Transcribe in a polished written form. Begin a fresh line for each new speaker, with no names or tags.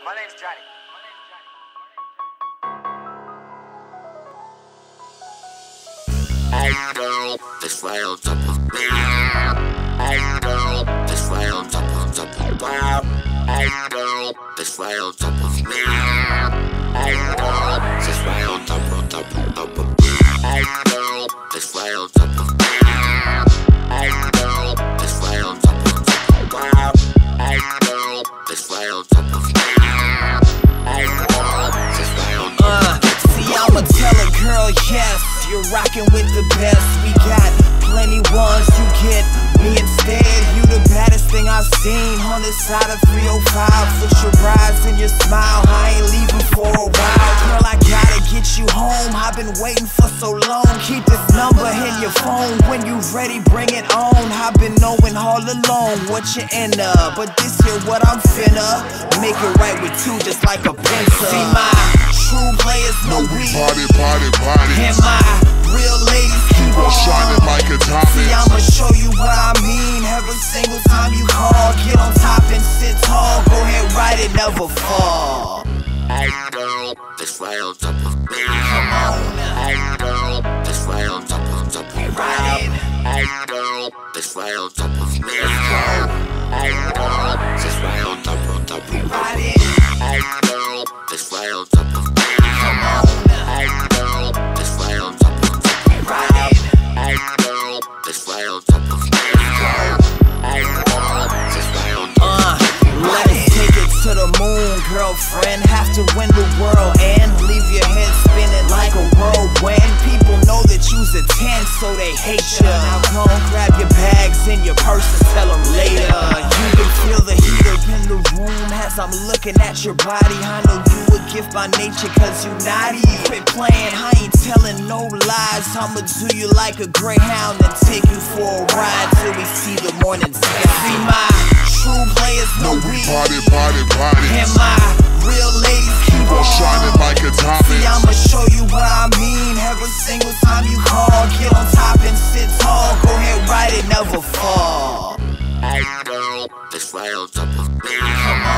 My name's Johnny.
I know this way on top of me. I know this way on top of wow. I know this way on top of me. I know this way on top of me. I know this way on top of me. I know this way on top of wow. I know this way on top of me. I know this way on top of
See, I'ma tell a girl yes. You're rockin' with the best. We got plenty ones to get me instead. You the baddest thing I've seen on this side of 305. With your eyes and your smile, I ain't leaving for a while. Girl, I gotta get you home. I've been waiting for so long. Keep this number in your phone. When you ready, bring it on. I've been knowing all along what you're into, but this here what I'm finna make it right with two, just like a pencil. See, my true players know we
party.
and my real ladies keep on
shining like a diamond.
See, I'ma show you what I mean. Every single time you call, get on top and sit tall. Go ahead, ride it, never fall.
I know this way on top of me.
Come on now.
I know this way on top of me.
Ride it.
I know this way on top of me. I know this way on top of me.
Ride it.
I know this way on top of me.
Come on now.
I know this way on top of me.
Ride it.
I know this way on top of me. I know this way on top of me.
Let us take it to the moon, girlfriend. Have to win the world and leave your head spinning like a whirlwind. People know that you's a 10, so they hate ya. Now go and grab your bags and your purse and tell them later. You can feel the heat up in the room as I'm looking at your body. I know you a gift by nature cause you naughty. Quit playing, I ain't telling no lies. I'ma do you like a greyhound and take you for a ride till we see the morning sky. See, my true players know we
Party.
and my real ladies keep
on shining like a diamond.
See, I'ma show you what I mean. Every single time you call, get on top and sit tall. Go ahead, ride it, never fall.
I know this way on top of me.
Come